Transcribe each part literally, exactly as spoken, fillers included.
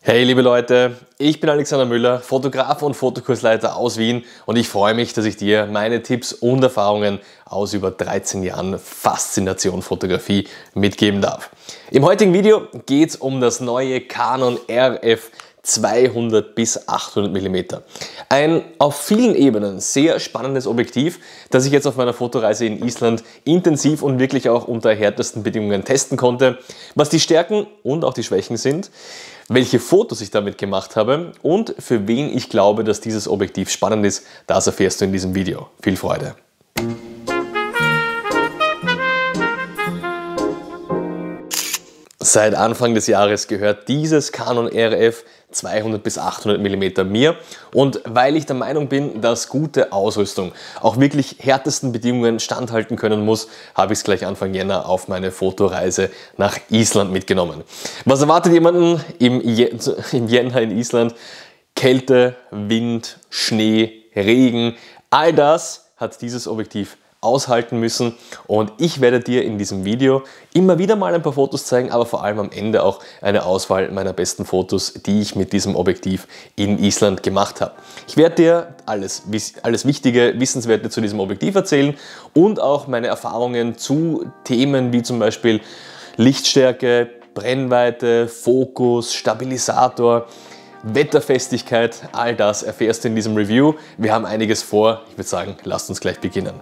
Hey liebe Leute, ich bin Alexander Müller, Fotograf und Fotokursleiter aus Wien und ich freue mich, dass ich dir meine Tipps und Erfahrungen aus über dreizehn Jahren Faszination Fotografie mitgeben darf. Im heutigen Video geht es um das neue Canon R F zweihundert bis achthundert Millimeter. Ein auf vielen Ebenen sehr spannendes Objektiv, das ich jetzt auf meiner Fotoreise in Island intensiv und wirklich auch unter härtesten Bedingungen testen konnte, was die Stärken und auch die Schwächen sind, welche Fotos ich damit gemacht habe und für wen ich glaube, dass dieses Objektiv spannend ist, das erfährst du in diesem Video. Viel Freude! Seit Anfang des Jahres gehört dieses Canon R F zweihundert bis achthundert Millimeter mir und weil ich der Meinung bin, dass gute Ausrüstung auch wirklich härtesten Bedingungen standhalten können muss, habe ich es gleich Anfang Jänner auf meine Fotoreise nach Island mitgenommen. Was erwartet jemanden im, im Jänner in Island? Kälte, Wind, Schnee, Regen, all das hat dieses Objektiv aushalten müssen und ich werde dir in diesem Video immer wieder mal ein paar Fotos zeigen, aber vor allem am Ende auch eine Auswahl meiner besten Fotos, die ich mit diesem Objektiv in Island gemacht habe. Ich werde dir alles, alles Wichtige, Wissenswerte zu diesem Objektiv erzählen und auch meine Erfahrungen zu Themen wie zum Beispiel Lichtstärke, Brennweite, Fokus, Stabilisator, Wetterfestigkeit, all das erfährst du in diesem Review. Wir haben einiges vor. Ich würde sagen, lasst uns gleich beginnen.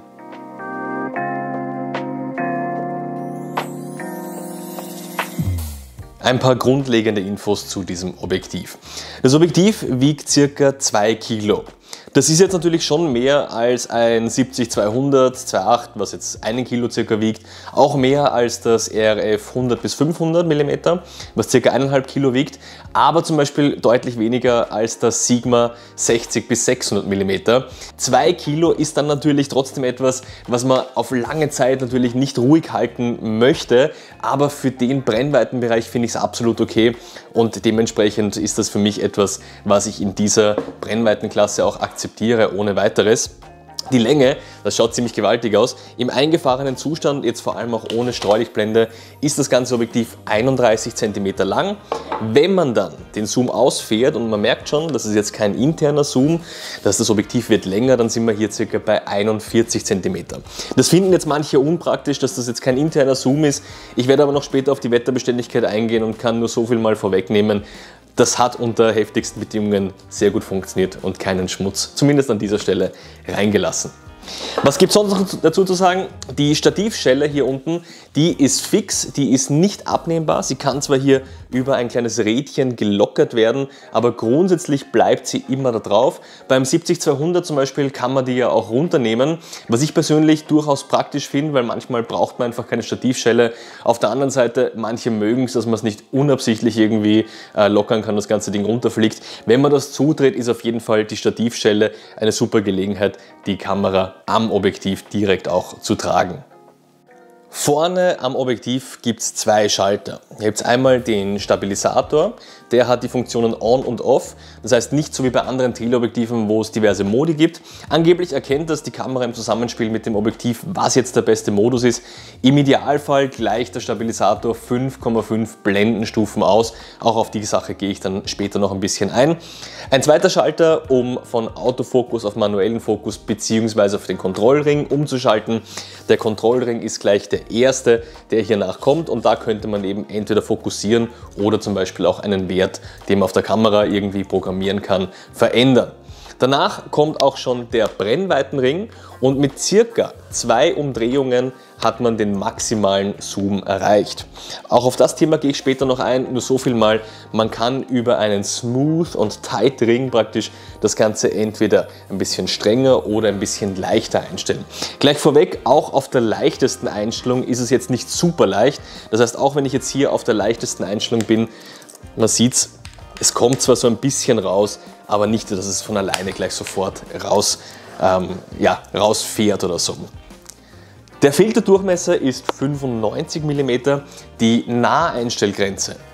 Ein paar grundlegende Infos zu diesem Objektiv. Das Objektiv wiegt circa zwei Kilo. Das ist jetzt natürlich schon mehr als ein siebzig zweihundert, zwei Komma acht, was jetzt einen Kilo circa wiegt, auch mehr als das R F hundert bis fünfhundert Millimeter, was circa eineinhalb Kilo wiegt, aber zum Beispiel deutlich weniger als das Sigma sechzig bis sechshundert Millimeter. zwei Kilo ist dann natürlich trotzdem etwas, was man auf lange Zeit natürlich nicht ruhig halten möchte, aber für den Brennweitenbereich finde ich es absolut okay und dementsprechend ist das für mich etwas, was ich in dieser Brennweitenklasse auch akzeptiere ohne weiteres. Die Länge, das schaut ziemlich gewaltig aus. Im eingefahrenen Zustand, jetzt vor allem auch ohne Streulichtblende, ist das ganze Objektiv einunddreißig Zentimeter lang. Wenn man dann den Zoom ausfährt und man merkt schon, das ist jetzt kein interner Zoom, dass das Objektiv wird länger, dann sind wir hier circa bei einundvierzig Zentimeter. Das finden jetzt manche unpraktisch, dass das jetzt kein interner Zoom ist. Ich werde aber noch später auf die Wetterbeständigkeit eingehen und kann nur so viel mal vorwegnehmen. Das hat unter heftigsten Bedingungen sehr gut funktioniert und keinen Schmutz, zumindest an dieser Stelle, reingelassen. Was gibt es sonst noch dazu zu sagen? Die Stativschelle hier unten, die ist fix, die ist nicht abnehmbar. Sie kann zwar hier über ein kleines Rädchen gelockert werden, aber grundsätzlich bleibt sie immer da drauf. Beim siebzig zweihundert zum Beispiel kann man die ja auch runternehmen, was ich persönlich durchaus praktisch finde, weil manchmal braucht man einfach keine Stativschelle. Auf der anderen Seite, manche mögen es, dass man es nicht unabsichtlich irgendwie äh, lockern kann, das ganze Ding runterfliegt. Wenn man das zudreht, ist auf jeden Fall die Stativschelle eine super Gelegenheit, die Kamera am Objektiv direkt auch zu tragen. Vorne am Objektiv gibt es zwei Schalter. Hier gibt es einmal den Stabilisator, der hat die Funktionen On und Off. Das heißt nicht so wie bei anderen Teleobjektiven, wo es diverse Modi gibt. Angeblich erkennt das die Kamera im Zusammenspiel mit dem Objektiv, was jetzt der beste Modus ist. Im Idealfall gleicht der Stabilisator fünf Komma fünf Blendenstufen aus. Auch auf die Sache gehe ich dann später noch ein bisschen ein. Ein zweiter Schalter, um von Autofokus auf manuellen Fokus bzw. auf den Kontrollring umzuschalten. Der Kontrollring ist gleich der erste, der hier nachkommt und da könnte man eben entweder fokussieren oder zum Beispiel auch einen Wert, den man auf der Kamera irgendwie programmieren kann, verändern. Danach kommt auch schon der Brennweitenring und mit circa zwei Umdrehungen hat man den maximalen Zoom erreicht. Auch auf das Thema gehe ich später noch ein, nur so viel mal, man kann über einen Smooth und Tight Ring praktisch das Ganze entweder ein bisschen strenger oder ein bisschen leichter einstellen. Gleich vorweg, auch auf der leichtesten Einstellung ist es jetzt nicht super leicht. Das heißt, auch wenn ich jetzt hier auf der leichtesten Einstellung bin, man sieht es, es kommt zwar so ein bisschen raus, aber nicht, dass es von alleine gleich sofort raus, ähm, ja, rausfährt oder so. Der Filterdurchmesser ist fünfundneunzig Millimeter, die Naheinstellgrenze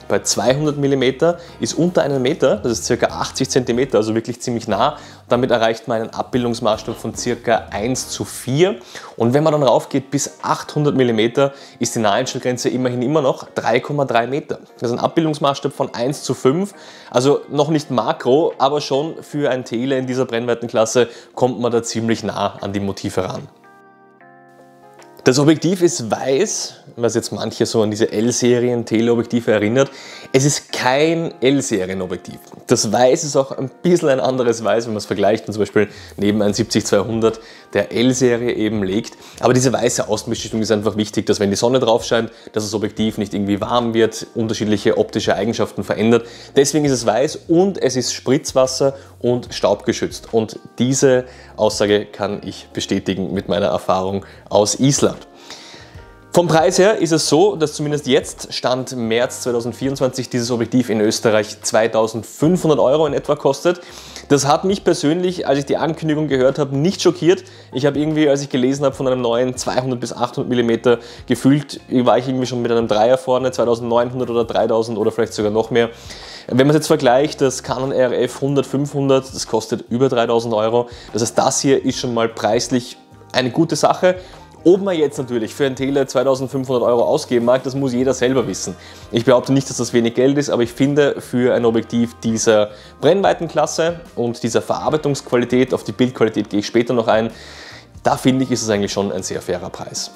bei zweihundert Millimeter, ist unter einem Meter, das ist ca. achtzig Zentimeter, also wirklich ziemlich nah. Damit erreicht man einen Abbildungsmaßstab von ca. eins zu vier. Und wenn man dann raufgeht bis achthundert Millimeter, ist die Naheinstellgrenze immerhin immer noch drei Komma drei Meter. Das ist ein Abbildungsmaßstab von eins zu fünf, also noch nicht makro, aber schon für ein Tele in dieser Brennweitenklasse kommt man da ziemlich nah an die Motive ran. Das Objektiv ist weiß, was jetzt manche so an diese L-Serien-Teleobjektive erinnert. Es ist kein L-Serien-Objektiv. Das Weiß ist auch ein bisschen ein anderes Weiß, wenn man es vergleicht und zum Beispiel neben einem siebzig zweihundert der L-Serie eben legt. Aber diese weiße Außenbeschichtung ist einfach wichtig, dass wenn die Sonne drauf scheint, dass das Objektiv nicht irgendwie warm wird, unterschiedliche optische Eigenschaften verändert. Deswegen ist es weiß und es ist Spritzwasser und staubgeschützt. Und diese Aussage kann ich bestätigen mit meiner Erfahrung aus Island. Vom Preis her ist es so, dass zumindest jetzt, Stand März zweitausendvierundzwanzig, dieses Objektiv in Österreich zweitausendfünfhundert Euro in etwa kostet. Das hat mich persönlich, als ich die Ankündigung gehört habe, nicht schockiert. Ich habe irgendwie, als ich gelesen habe von einem neuen zweihundert bis achthundert Millimeter, gefühlt war ich irgendwie schon mit einem Dreier vorne, zweitausendneunhundert oder dreitausend oder vielleicht sogar noch mehr. Wenn man es jetzt vergleicht, das Canon R F hundert, fünfhundert, das kostet über dreitausend Euro. Das heißt, das hier ist schon mal preislich eine gute Sache. Ob man jetzt natürlich für ein Tele zweitausendfünfhundert Euro ausgeben mag, das muss jeder selber wissen. Ich behaupte nicht, dass das wenig Geld ist, aber ich finde, für ein Objektiv dieser Brennweitenklasse und dieser Verarbeitungsqualität, auf die Bildqualität gehe ich später noch ein, da finde ich, ist es eigentlich schon ein sehr fairer Preis.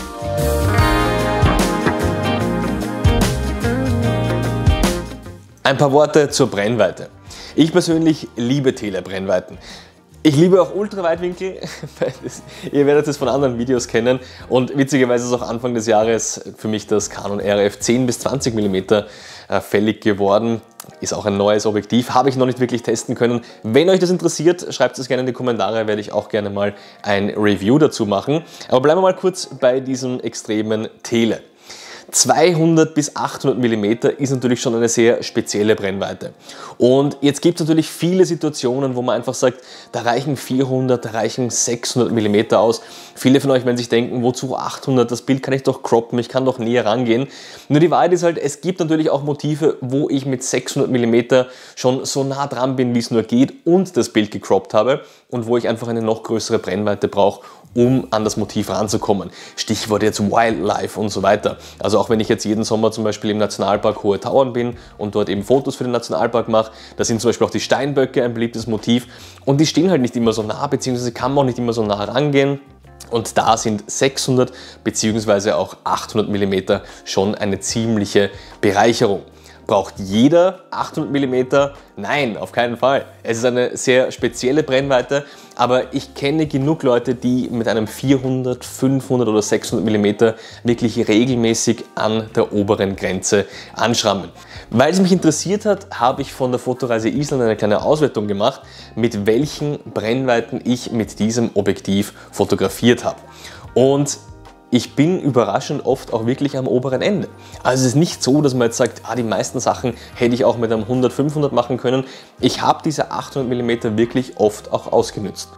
Ein paar Worte zur Brennweite. Ich persönlich liebe Telebrennweiten. Ich liebe auch Ultraweitwinkel, ihr werdet es von anderen Videos kennen und witzigerweise ist auch Anfang des Jahres für mich das Canon R F zehn bis zwanzig Millimeter fällig geworden. Ist auch ein neues Objektiv, habe ich noch nicht wirklich testen können. Wenn euch das interessiert, schreibt es gerne in die Kommentare, werde ich auch gerne mal ein Review dazu machen. Aber bleiben wir mal kurz bei diesem extremen Tele. zweihundert bis achthundert Millimeter ist natürlich schon eine sehr spezielle Brennweite. Und jetzt gibt es natürlich viele Situationen, wo man einfach sagt, da reichen vierhundert, da reichen sechshundert Millimeter aus. Viele von euch werden sich denken, wozu achthundert, das Bild kann ich doch croppen, ich kann doch näher rangehen. Nur die Wahrheit ist halt, es gibt natürlich auch Motive, wo ich mit sechshundert Millimeter schon so nah dran bin, wie es nur geht und das Bild gecroppt habe und wo ich einfach eine noch größere Brennweite brauche, um an das Motiv ranzukommen. Stichwort jetzt Wildlife und so weiter. Also auch wenn ich jetzt jeden Sommer zum Beispiel im Nationalpark Hohe Tauern bin und dort eben Fotos für den Nationalpark mache, da sind zum Beispiel auch die Steinböcke ein beliebtes Motiv und die stehen halt nicht immer so nah, beziehungsweise kann man auch nicht immer so nah rangehen. Und da sind sechshundert bzw. auch achthundert Millimeter schon eine ziemliche Bereicherung. Braucht jeder achthundert Millimeter? Nein, auf keinen Fall. Es ist eine sehr spezielle Brennweite, aber ich kenne genug Leute, die mit einem vierhundert, fünfhundert oder sechshundert Millimeter wirklich regelmäßig an der oberen Grenze anschrammen. Weil es mich interessiert hat, habe ich von der Fotoreise Island eine kleine Auswertung gemacht, mit welchen Brennweiten ich mit diesem Objektiv fotografiert habe. Und ich bin überraschend oft auch wirklich am oberen Ende. Also es ist nicht so, dass man jetzt sagt, ah, die meisten Sachen hätte ich auch mit einem hundert, fünfhundert machen können. Ich habe diese achthundert Millimeter wirklich oft auch ausgenutzt.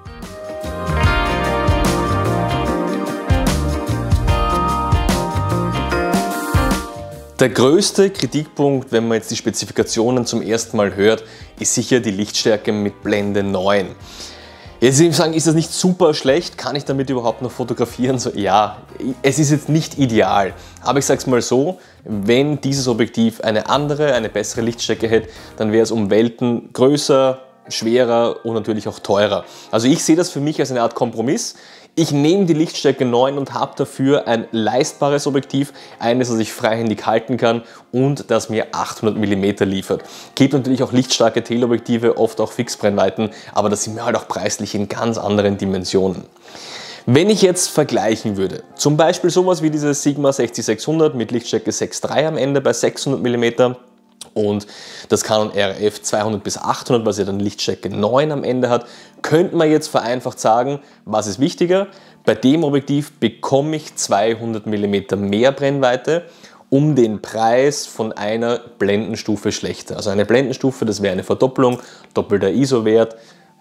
Der größte Kritikpunkt, wenn man jetzt die Spezifikationen zum ersten Mal hört, ist sicher die Lichtstärke mit Blende neun. Jetzt will ich sagen, ist das nicht super schlecht? Kann ich damit überhaupt noch fotografieren? So, ja, es ist jetzt nicht ideal. Aber ich sage es mal so, wenn dieses Objektiv eine andere, eine bessere Lichtstärke hätte, dann wäre es um Welten größer, schwerer und natürlich auch teurer. Also ich sehe das für mich als eine Art Kompromiss. Ich nehme die Lichtstärke neun und habe dafür ein leistbares Objektiv, eines, das ich freihändig halten kann und das mir achthundert Millimeter liefert. Gibt natürlich auch lichtstarke Teleobjektive, oft auch Fixbrennweiten, aber das sind mir halt auch preislich in ganz anderen Dimensionen. Wenn ich jetzt vergleichen würde, zum Beispiel sowas wie dieses Sigma sechzig sechshundert mit Lichtstärke sechs Komma drei am Ende bei sechshundert Millimeter, und das Canon R F zweihundert bis achthundert, was ja dann Lichtstärke neun am Ende hat, könnte man jetzt vereinfacht sagen, was ist wichtiger? Bei dem Objektiv bekomme ich zweihundert Millimeter mehr Brennweite um den Preis von einer Blendenstufe schlechter. Also eine Blendenstufe, das wäre eine Verdoppelung, doppelter I S O-Wert,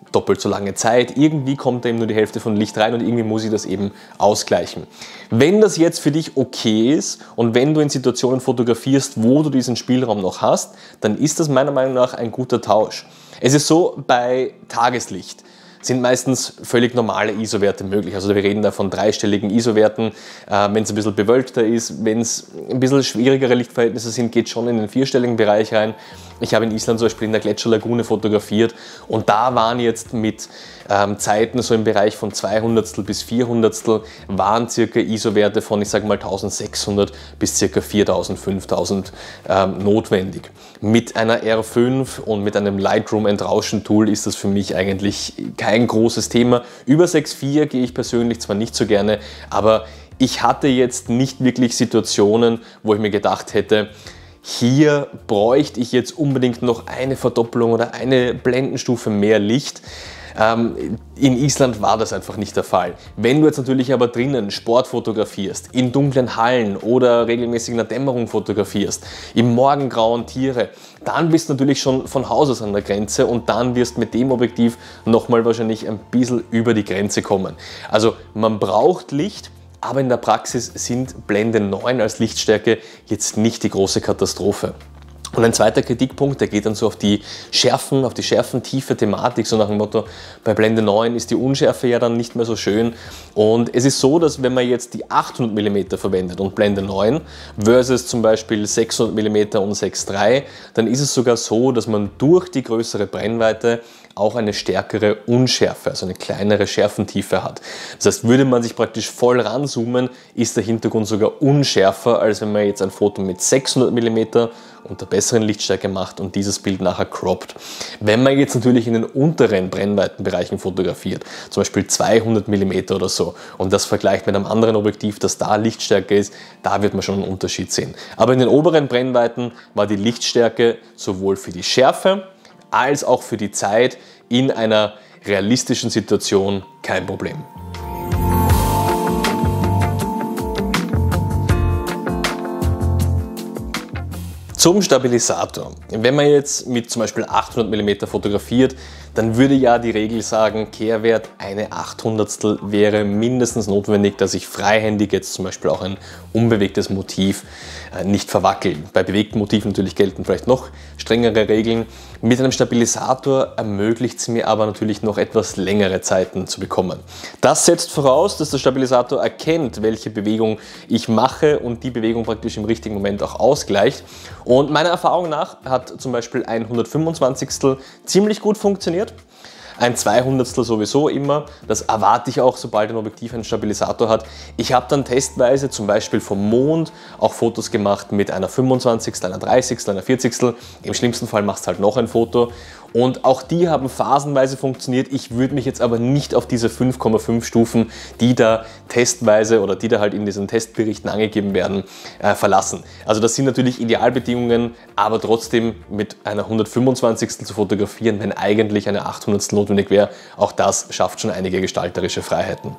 doppelt so lange Zeit. Irgendwie kommt da eben nur die Hälfte von Licht rein und irgendwie muss ich das eben ausgleichen. Wenn das jetzt für dich okay ist und wenn du in Situationen fotografierst, wo du diesen Spielraum noch hast, dann ist das meiner Meinung nach ein guter Tausch. Es ist so, bei Tageslicht sind meistens völlig normale I S O-Werte möglich. Also wir reden da von dreistelligen I S O-Werten. Äh, wenn es ein bisschen bewölkter ist, wenn es ein bisschen schwierigere Lichtverhältnisse sind, geht schon in den vierstelligen Bereich rein. Ich habe in Island zum Beispiel in der Gletscherlagune fotografiert und da waren jetzt mit ähm, Zeiten so im Bereich von zweihundertstel bis vierhundertstel waren circa I S O-Werte von, ich sage mal, eintausendsechshundert bis circa viertausend, fünftausend ähm, notwendig. Mit einer R fünf und mit einem Lightroom-Entrauschen-Tool ist das für mich eigentlich kein großes Thema. Über sechs Komma vier gehe ich persönlich zwar nicht so gerne, aber ich hatte jetzt nicht wirklich Situationen, wo ich mir gedacht hätte, hier bräuchte ich jetzt unbedingt noch eine Verdoppelung oder eine Blendenstufe mehr Licht. Ähm, in Island war das einfach nicht der Fall. Wenn du jetzt natürlich aber drinnen Sport fotografierst, in dunklen Hallen oder regelmäßig in der Dämmerung fotografierst, im Morgengrauen Tiere, dann bist du natürlich schon von Haus aus an der Grenze und dann wirst mit dem Objektiv nochmal wahrscheinlich ein bisschen über die Grenze kommen. Also man braucht Licht, aber in der Praxis sind Blende neun als Lichtstärke jetzt nicht die große Katastrophe. Und ein zweiter Kritikpunkt, der geht dann so auf die Schärfen, auf die schärfentiefe Thematik, so nach dem Motto, bei Blende neun ist die Unschärfe ja dann nicht mehr so schön. Und es ist so, dass wenn man jetzt die achthundert Millimeter verwendet und Blende neun versus zum Beispiel sechshundert Millimeter und sechs Komma drei, dann ist es sogar so, dass man durch die größere Brennweite auch eine stärkere Unschärfe, also eine kleinere Schärfentiefe hat. Das heißt, würde man sich praktisch voll ranzoomen, ist der Hintergrund sogar unschärfer, als wenn man jetzt ein Foto mit sechshundert Millimeter unter besseren Lichtstärke macht und dieses Bild nachher croppt. Wenn man jetzt natürlich in den unteren Brennweitenbereichen fotografiert, zum Beispiel zweihundert Millimeter oder so, und das vergleicht mit einem anderen Objektiv, das da Lichtstärke ist, da wird man schon einen Unterschied sehen. Aber in den oberen Brennweiten war die Lichtstärke sowohl für die Schärfe als auch für die Zeit in einer realistischen Situation kein Problem. Zum Stabilisator. Wenn man jetzt mit zum Beispiel achthundert Millimeter fotografiert, dann würde ja die Regel sagen, Kehrwert eine achthundertstel wäre mindestens notwendig, dass ich freihändig jetzt zum Beispiel auch ein unbewegtes Motiv nicht verwackel. Bei bewegten Motiven natürlich gelten vielleicht noch strengere Regeln. Mit einem Stabilisator ermöglicht es mir aber natürlich noch etwas längere Zeiten zu bekommen. Das setzt voraus, dass der Stabilisator erkennt, welche Bewegung ich mache und die Bewegung praktisch im richtigen Moment auch ausgleicht. Und meiner Erfahrung nach hat zum Beispiel ein hundertfünfundzwanzigstel ziemlich gut funktioniert. Ein zweihundertstel sowieso immer, das erwarte ich auch, sobald ein Objektiv einen Stabilisator hat. Ich habe dann testweise zum Beispiel vom Mond auch Fotos gemacht mit einer fünfundzwanzigstel, einer dreißigstel, einer vierzigstel. Im schlimmsten Fall machst du halt noch ein Foto. Und auch die haben phasenweise funktioniert. Ich würde mich jetzt aber nicht auf diese fünf Komma fünf Stufen, die da testweise oder die da halt in diesen Testberichten angegeben werden, äh, verlassen. Also das sind natürlich Idealbedingungen, aber trotzdem mit einer hundertfünfundzwanzigstel zu fotografieren, wenn eigentlich eine achthundertstel notwendig wäre, auch das schafft schon einige gestalterische Freiheiten.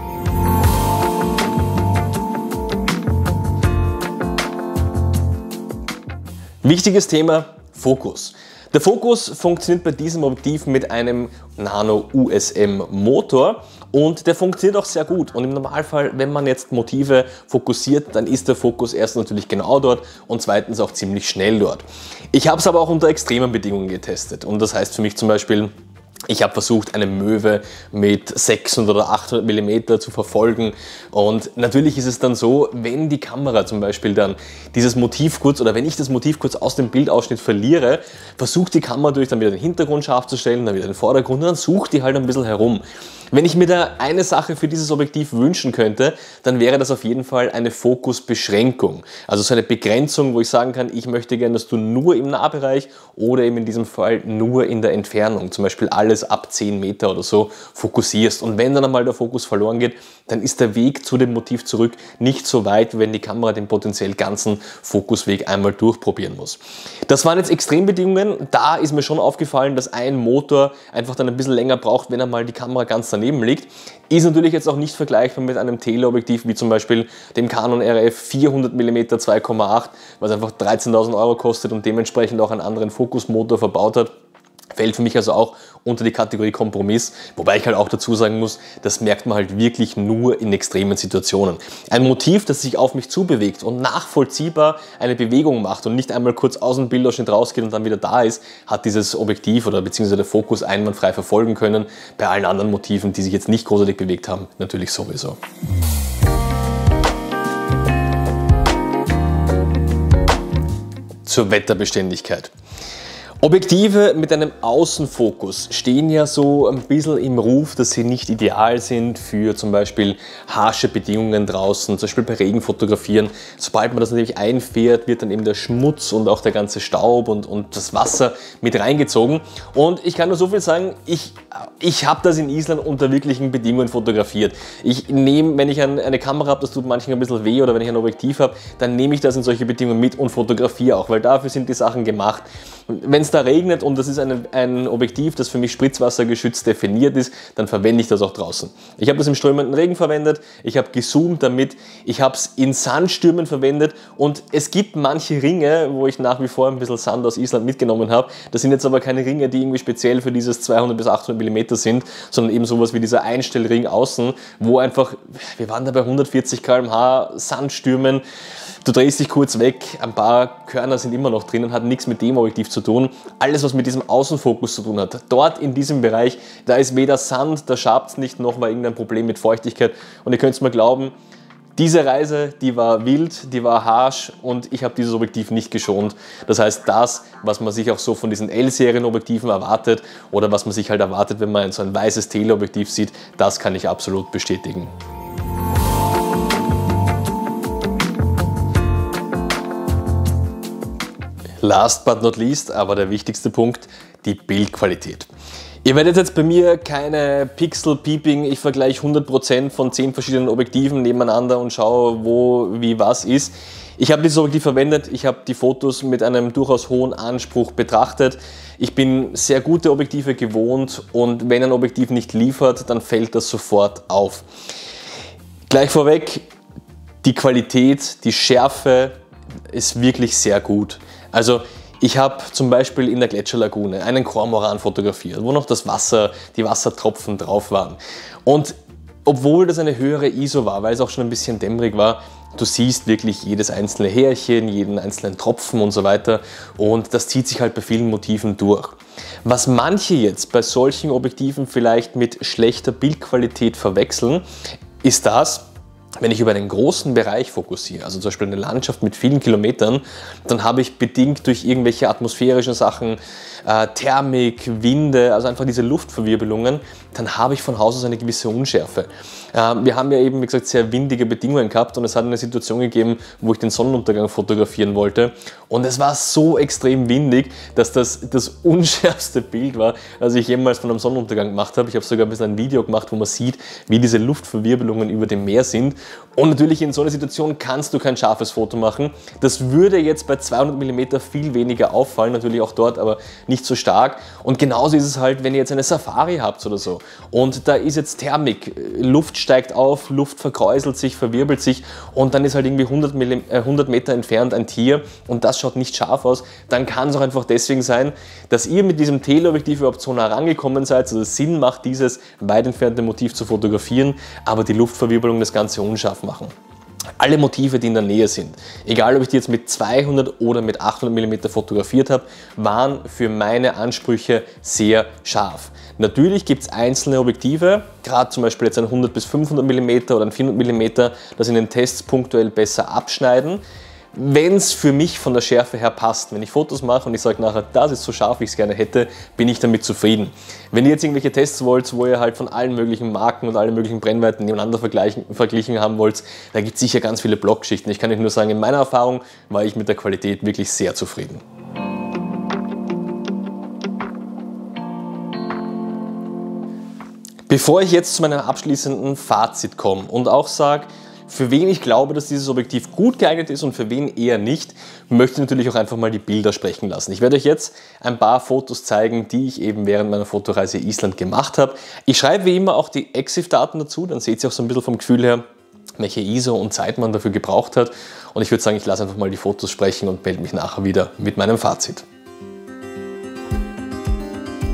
Wichtiges Thema: Fokus. Der Fokus funktioniert bei diesem Objektiv mit einem Nano U S M Motor und der funktioniert auch sehr gut. Und im Normalfall, wenn man jetzt Motive fokussiert, dann ist der Fokus erst natürlich genau dort und zweitens auch ziemlich schnell dort. Ich habe es aber auch unter extremen Bedingungen getestet und das heißt für mich zum Beispiel, ich habe versucht, eine Möwe mit sechshundert oder achthundert Millimeter zu verfolgen und natürlich ist es dann so, wenn die Kamera zum Beispiel dann dieses Motiv kurz oder wenn ich das Motiv kurz aus dem Bildausschnitt verliere, versucht die Kamera natürlich dann wieder den Hintergrund scharf zu stellen, dann wieder den Vordergrund und dann sucht die halt ein bisschen herum. Wenn ich mir da eine Sache für dieses Objektiv wünschen könnte, dann wäre das auf jeden Fall eine Fokusbeschränkung. Also so eine Begrenzung, wo ich sagen kann, ich möchte gerne, dass du nur im Nahbereich oder eben in diesem Fall nur in der Entfernung, zum Beispiel alles ab zehn Meter oder so, fokussierst. Und wenn dann einmal der Fokus verloren geht, dann ist der Weg zu dem Motiv zurück nicht so weit, wie wenn die Kamera den potenziell ganzen Fokusweg einmal durchprobieren muss. Das waren jetzt Extrembedingungen. Da ist mir schon aufgefallen, dass ein Motor einfach dann ein bisschen länger braucht, wenn einmal die Kamera ganz daneben liegt. Ist natürlich jetzt auch nicht vergleichbar mit einem Teleobjektiv wie zum Beispiel dem Canon R F vierhundert Millimeter zwei Komma acht, was einfach dreizehntausend Euro kostet und dementsprechend auch einen anderen Fokusmotor verbaut hat. Fällt für mich also auch unter die Kategorie Kompromiss, wobei ich halt auch dazu sagen muss, das merkt man halt wirklich nur in extremen Situationen. Ein Motiv, das sich auf mich zubewegt und nachvollziehbar eine Bewegung macht und nicht einmal kurz aus dem Bildausschnitt rausgeht und dann wieder da ist, hat dieses Objektiv oder beziehungsweise der Fokus einwandfrei verfolgen können. Bei allen anderen Motiven, die sich jetzt nicht großartig bewegt haben, natürlich sowieso. Zur Wetterbeständigkeit. Objektive mit einem Außenfokus stehen ja so ein bisschen im Ruf, dass sie nicht ideal sind für zum Beispiel harsche Bedingungen draußen, zum Beispiel bei Regen fotografieren. Sobald man das natürlich einfährt, wird dann eben der Schmutz und auch der ganze Staub und, und das Wasser mit reingezogen. Und ich kann nur so viel sagen, ich, ich habe das in Island unter wirklichen Bedingungen fotografiert. Ich nehme, wenn ich eine Kamera habe, das tut manchen ein bisschen weh, oder wenn ich ein Objektiv habe, dann nehme ich das in solche Bedingungen mit und fotografiere auch, weil dafür sind die Sachen gemacht. Wenn es da regnet und das ist ein, ein Objektiv, das für mich spritzwassergeschützt definiert ist, dann verwende ich das auch draußen. Ich habe das im strömenden Regen verwendet, ich habe gezoomt damit, ich habe es in Sandstürmen verwendet und es gibt manche Ringe, wo ich nach wie vor ein bisschen Sand aus Island mitgenommen habe. Das sind jetzt aber keine Ringe, die irgendwie speziell für dieses zweihundert bis achthundert Millimeter sind, sondern eben sowas wie dieser Einstellring außen, wo einfach, wir waren da bei hundertvierzig Kilometer pro Stunde Sandstürmen. Du drehst dich kurz weg, ein paar Körner sind immer noch drinnen, hat nichts mit dem Objektiv zu tun. Alles, was mit diesem Außenfokus zu tun hat, dort in diesem Bereich, da ist weder Sand, da schabt es nicht, noch war irgendein Problem mit Feuchtigkeit. Und ihr könnt es mir glauben, diese Reise, die war wild, die war harsch und ich habe dieses Objektiv nicht geschont. Das heißt, das, was man sich auch so von diesen L-Serien-Objektiven erwartet oder was man sich halt erwartet, wenn man so ein weißes Teleobjektiv sieht, das kann ich absolut bestätigen. Last but not least, aber der wichtigste Punkt, die Bildqualität. Ihr werdet jetzt bei mir keine Pixel-Peeping, ich vergleiche hundert Prozent von zehn verschiedenen Objektiven nebeneinander und schaue, wo, wie, was ist. Ich habe dieses Objektiv verwendet, ich habe die Fotos mit einem durchaus hohen Anspruch betrachtet. Ich bin sehr gute Objektive gewohnt und wenn ein Objektiv nicht liefert, dann fällt das sofort auf. Gleich vorweg, die Qualität, die Schärfe ist wirklich sehr gut. Also ich habe zum Beispiel in der Gletscherlagune einen Kormoran fotografiert, wo noch das Wasser, die Wassertropfen drauf waren. Und obwohl das eine höhere I S O war, weil es auch schon ein bisschen dämmerig war, du siehst wirklich jedes einzelne Härchen, jeden einzelnen Tropfen und so weiter. Und das zieht sich halt bei vielen Motiven durch. Was manche jetzt bei solchen Objektiven vielleicht mit schlechter Bildqualität verwechseln, ist das, wenn ich über einen großen Bereich fokussiere, also zum Beispiel eine Landschaft mit vielen Kilometern, dann habe ich bedingt durch irgendwelche atmosphärischen Sachen, äh, Thermik, Winde, also einfach diese Luftverwirbelungen, dann habe ich von Haus aus eine gewisse Unschärfe. Äh, wir haben ja eben, wie gesagt, sehr windige Bedingungen gehabt und es hat eine Situation gegeben, wo ich den Sonnenuntergang fotografieren wollte und es war so extrem windig, dass das das unschärfste Bild war, das ich jemals von einem Sonnenuntergang gemacht habe. Ich habe sogar ein bisschen ein Video gemacht, wo man sieht, wie diese Luftverwirbelungen über dem Meer sind. Und natürlich in so einer Situation kannst du kein scharfes Foto machen. Das würde jetzt bei zweihundert Millimeter viel weniger auffallen, natürlich auch dort, aber nicht so stark. Und genauso ist es halt, wenn ihr jetzt eine Safari habt oder so. Und da ist jetzt Thermik, Luft steigt auf, Luft verkräuselt sich, verwirbelt sich und dann ist halt irgendwie hundert Meter entfernt ein Tier und das schaut nicht scharf aus. Dann kann es auch einfach deswegen sein, dass ihr mit diesem Teleobjektiv überhaupt so nah rangekommen seid, also es Sinn macht, dieses weit entfernte Motiv zu fotografieren, aber die Luftverwirbelung das Ganze unscharf machen. Alle Motive, die in der Nähe sind, egal ob ich die jetzt mit zweihundert oder mit achthundert Millimeter fotografiert habe, waren für meine Ansprüche sehr scharf. Natürlich gibt es einzelne Objektive, gerade zum Beispiel jetzt ein hundert bis fünfhundert Millimeter oder ein vierhundert Millimeter, das in den Tests punktuell besser abschneiden. Wenn es für mich von der Schärfe her passt, wenn ich Fotos mache und ich sage nachher, das ist so scharf, wie ich es gerne hätte, bin ich damit zufrieden. Wenn ihr jetzt irgendwelche Tests wollt, wo ihr halt von allen möglichen Marken und allen möglichen Brennweiten nebeneinander vergleichen, verglichen haben wollt, da gibt es sicher ganz viele Bloggeschichten. Ich kann euch nur sagen, in meiner Erfahrung war ich mit der Qualität wirklich sehr zufrieden. Bevor ich jetzt zu meinem abschließenden Fazit komme und auch sage, für wen ich glaube, dass dieses Objektiv gut geeignet ist und für wen eher nicht, möchte ich natürlich auch einfach mal die Bilder sprechen lassen. Ich werde euch jetzt ein paar Fotos zeigen, die ich eben während meiner Fotoreise Island gemacht habe. Ich schreibe wie immer auch die EXIF-Daten dazu, dann seht ihr auch so ein bisschen vom Gefühl her, welche I S O und Zeit man dafür gebraucht hat. Und ich würde sagen, ich lasse einfach mal die Fotos sprechen und melde mich nachher wieder mit meinem Fazit.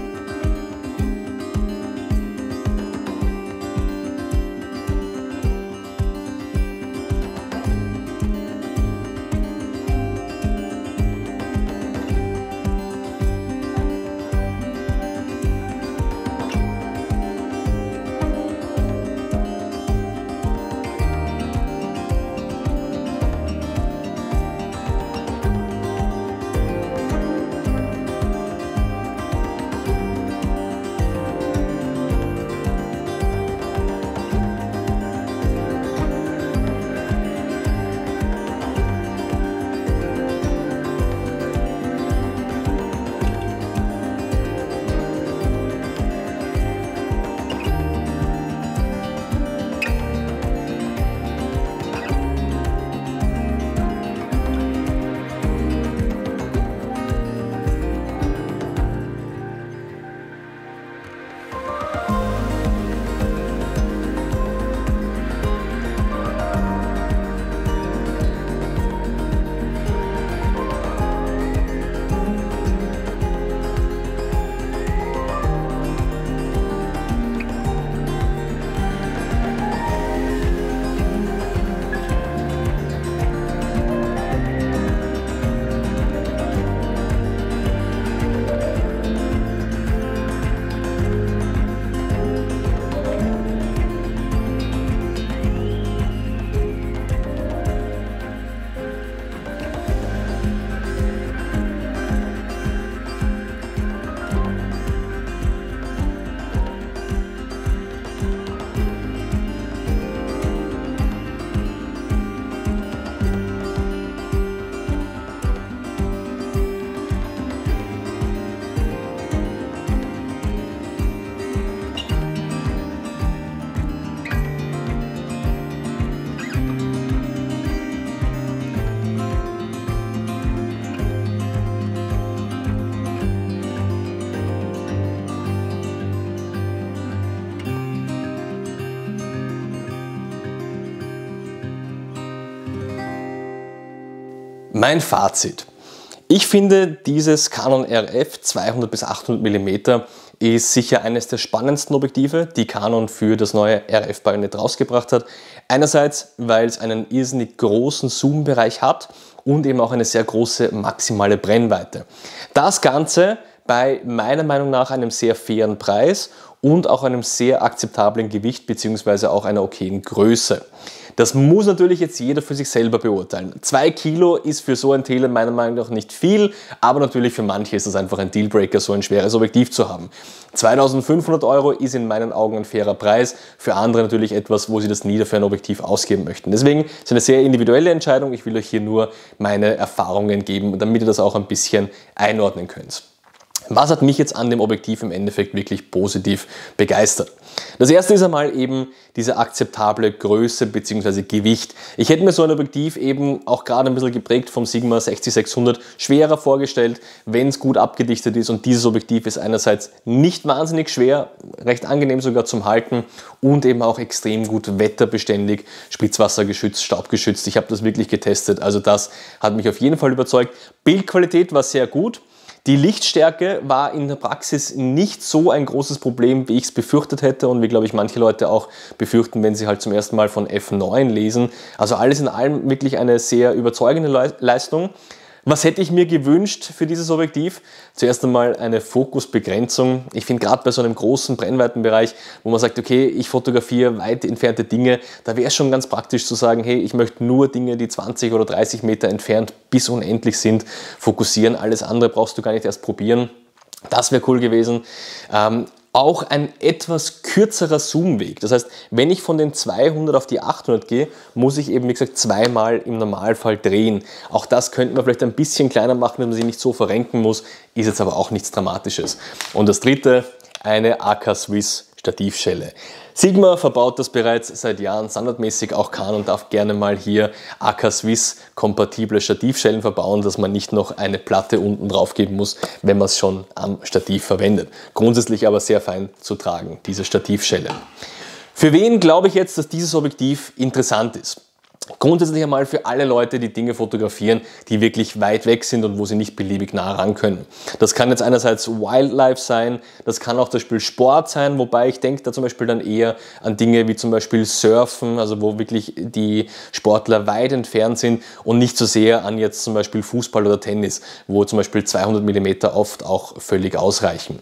Mein Fazit. Ich finde, dieses Canon R F zweihundert bis achthundert Millimeter ist sicher eines der spannendsten Objektive, die Canon für das neue R F Bajonett rausgebracht hat. Einerseits, weil es einen irrsinnig großen Zoom-Bereich hat und eben auch eine sehr große maximale Brennweite. Das Ganze bei meiner Meinung nach einem sehr fairen Preis und auch einem sehr akzeptablen Gewicht bzw. auch einer okayen Größe. Das muss natürlich jetzt jeder für sich selber beurteilen. Zwei Kilo ist für so ein Tele meiner Meinung nach nicht viel, aber natürlich für manche ist es einfach ein Dealbreaker, so ein schweres Objektiv zu haben. zweitausendfünfhundert Euro ist in meinen Augen ein fairer Preis, für andere natürlich etwas, wo sie das nie dafür ein Objektiv ausgeben möchten. Deswegen ist es eine sehr individuelle Entscheidung, ich will euch hier nur meine Erfahrungen geben, damit ihr das auch ein bisschen einordnen könnt. Was hat mich jetzt an dem Objektiv im Endeffekt wirklich positiv begeistert? Das erste ist einmal eben diese akzeptable Größe bzw. Gewicht. Ich hätte mir so ein Objektiv eben auch gerade ein bisschen geprägt vom Sigma sechzig sechshundert schwerer vorgestellt, wenn es gut abgedichtet ist, und dieses Objektiv ist einerseits nicht wahnsinnig schwer, recht angenehm sogar zum Halten und eben auch extrem gut wetterbeständig, spritzwassergeschützt, staubgeschützt. Ich habe das wirklich getestet, also das hat mich auf jeden Fall überzeugt. Bildqualität war sehr gut. Die Lichtstärke war in der Praxis nicht so ein großes Problem, wie ich es befürchtet hätte und wie, glaube ich, manche Leute auch befürchten, wenn sie halt zum ersten Mal von F neun lesen. Also alles in allem wirklich eine sehr überzeugende Le- Leistung. Was hätte ich mir gewünscht für dieses Objektiv? Zuerst einmal eine Fokusbegrenzung. Ich finde gerade bei so einem großen Brennweitenbereich, wo man sagt, okay, ich fotografiere weit entfernte Dinge, da wäre es schon ganz praktisch zu sagen, hey, ich möchte nur Dinge, die zwanzig oder dreißig Meter entfernt bis unendlich sind, fokussieren. Alles andere brauchst du gar nicht erst probieren. Das wäre cool gewesen. Ähm, Auch ein etwas kürzerer Zoomweg. Das heißt, wenn ich von den zweihundert auf die achthundert gehe, muss ich eben, wie gesagt, zweimal im Normalfall drehen. Auch das könnte man vielleicht ein bisschen kleiner machen, dass man sich nicht so verrenken muss, ist jetzt aber auch nichts Dramatisches. Und das dritte, eine A K Swiss Stativschelle. Sigma verbaut das bereits seit Jahren standardmäßig, auch Canon darf gerne mal hier A K Swiss kompatible Stativschellen verbauen, dass man nicht noch eine Platte unten drauf geben muss, wenn man es schon am Stativ verwendet. Grundsätzlich aber sehr fein zu tragen, diese Stativschelle. Für wen glaube ich jetzt, dass dieses Objektiv interessant ist? Grundsätzlich einmal für alle Leute, die Dinge fotografieren, die wirklich weit weg sind und wo sie nicht beliebig nah ran können. Das kann jetzt einerseits Wildlife sein, das kann auch zum Beispiel Sport sein, wobei ich denke da zum Beispiel dann eher an Dinge wie zum Beispiel Surfen, also wo wirklich die Sportler weit entfernt sind, und nicht so sehr an jetzt zum Beispiel Fußball oder Tennis, wo zum Beispiel zweihundert Millimeter oft auch völlig ausreichen.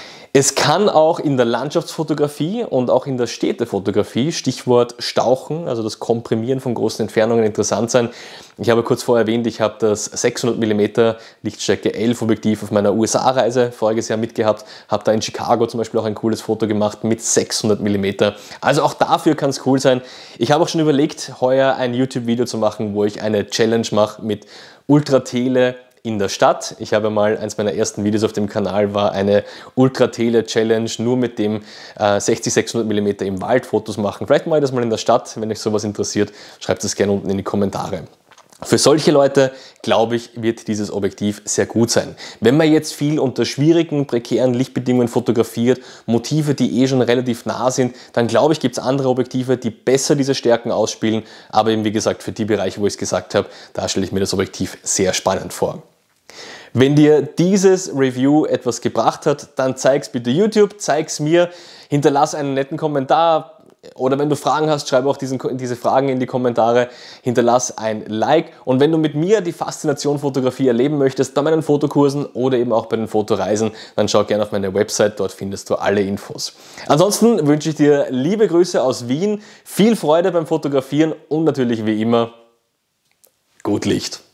Es kann auch in der Landschaftsfotografie und auch in der Städtefotografie, Stichwort Stauchen, also das Komprimieren von großen Entfernungen, interessant sein. Ich habe kurz vorher erwähnt, ich habe das sechshundert Millimeter Lichtstärke elf Objektiv auf meiner U S A-Reise voriges Jahr mitgehabt, habe da in Chicago zum Beispiel auch ein cooles Foto gemacht mit sechshundert Millimeter. Also auch dafür kann es cool sein. Ich habe auch schon überlegt, heuer ein YouTube-Video zu machen, wo ich eine Challenge mache mit Ultra-Tele in der Stadt. Ich habe mal, eins meiner ersten Videos auf dem Kanal war eine Ultra-Tele-Challenge, nur mit dem äh, sechzig sechshundert Millimeter im Wald Fotos machen. Vielleicht mache ich das mal in der Stadt, wenn euch sowas interessiert, schreibt es gerne unten in die Kommentare. Für solche Leute, glaube ich, wird dieses Objektiv sehr gut sein. Wenn man jetzt viel unter schwierigen, prekären Lichtbedingungen fotografiert, Motive, die eh schon relativ nah sind, dann glaube ich, gibt es andere Objektive, die besser diese Stärken ausspielen. Aber eben wie gesagt, für die Bereiche, wo ich es gesagt habe, da stelle ich mir das Objektiv sehr spannend vor. Wenn dir dieses Review etwas gebracht hat, dann zeig's bitte YouTube, zeig's mir, hinterlass einen netten Kommentar. Oder wenn du Fragen hast, schreib auch diesen, diese Fragen in die Kommentare, hinterlass ein Like. Und wenn du mit mir die Faszination Fotografie erleben möchtest, bei meinen Fotokursen oder eben auch bei den Fotoreisen, dann schau gerne auf meine Website, dort findest du alle Infos. Ansonsten wünsche ich dir liebe Grüße aus Wien, viel Freude beim Fotografieren und natürlich wie immer gut Licht.